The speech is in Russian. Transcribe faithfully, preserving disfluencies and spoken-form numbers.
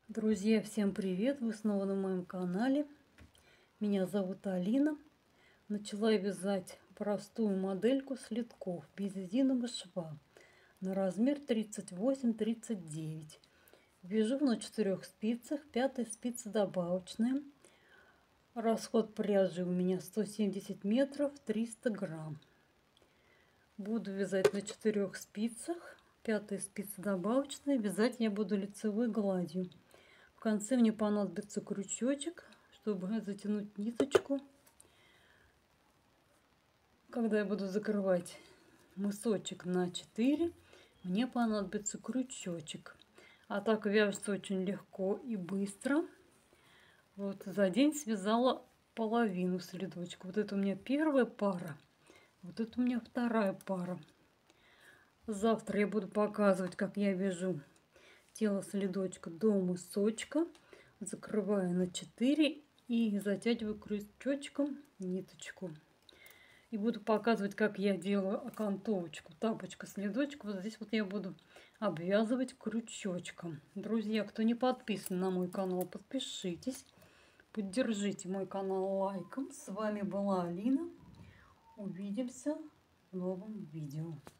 Друзья, всем привет! Вы снова на моем канале. Меня зовут Алина. Начала вязать простую модельку слитков без единого шва на размер тридцать восемь тридцать девять. Вяжу на четырех спицах, пятая спица добавочная. Расход пряжи у меня сто семьдесят метров, триста грамм. Буду вязать на четырех спицах, пятая спица добавочная. Вязать я буду лицевой гладью. В конце мне понадобится крючочек, чтобы затянуть ниточку. Когда я буду закрывать мысочек на четыре, мне понадобится крючочек. А так вяжется очень легко и быстро. Вот за день связала половину следочка. Вот это у меня первая пара, вот это у меня вторая пара. Завтра я буду показывать, как я вяжу тело следочка до мысочка. Закрываю на четыре и затягиваю крючочком ниточку. И буду показывать, как я делаю окантовочку, тапочка, следочек. Вот здесь вот я буду обвязывать крючочком. Друзья, кто не подписан на мой канал, подпишитесь. Поддержите мой канал лайком. С вами была Алина. Увидимся в новом видео.